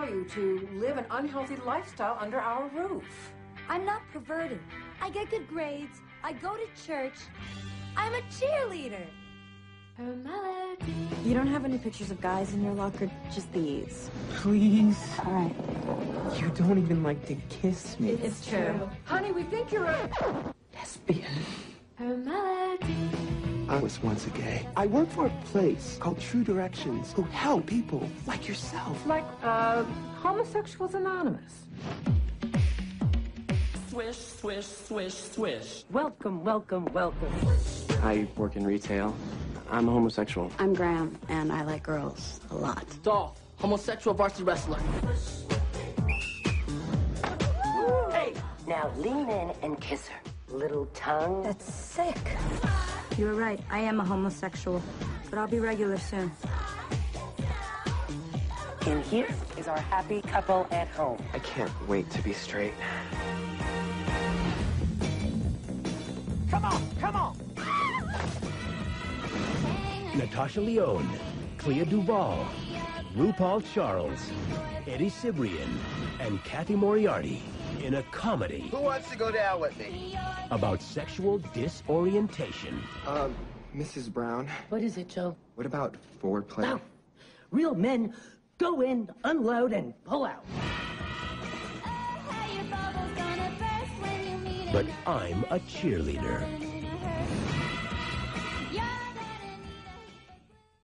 you to live an unhealthy lifestyle under our roof. I'm not perverted. I get good grades. I go to church. I'm a cheerleader. Her melody. You don't have any pictures of guys in your locker, just these. Please. All right. You don't even like to kiss me. It's true. Honey, we think you're a Lesbian. Her melody. I was once a gay. I work for a place called True Directions who help people like yourself. like Homosexuals Anonymous. Swish, swish, swish, swish. Welcome, welcome, welcome. I work in retail. I'm a homosexual. I'm Graham, and I like girls a lot. Dolph, homosexual varsity wrestler. Hey, now lean in and kiss her. Little tongue. That's sick. You're right. I am a homosexual, but I'll be regular soon. And here is our happy couple at home. I can't wait to be straight. Come on, come on. Natasha Lyonne, Clea Duvall, RuPaul Charles, Eddie Cibrian, and Kathy Moriarty in a comedy. Who wants to go down with me? About sexual disorientation. Mrs. Brown, What is it, Joe? what about foreplay? No. Real men go in, unload, and pull out. But I'm a cheerleader.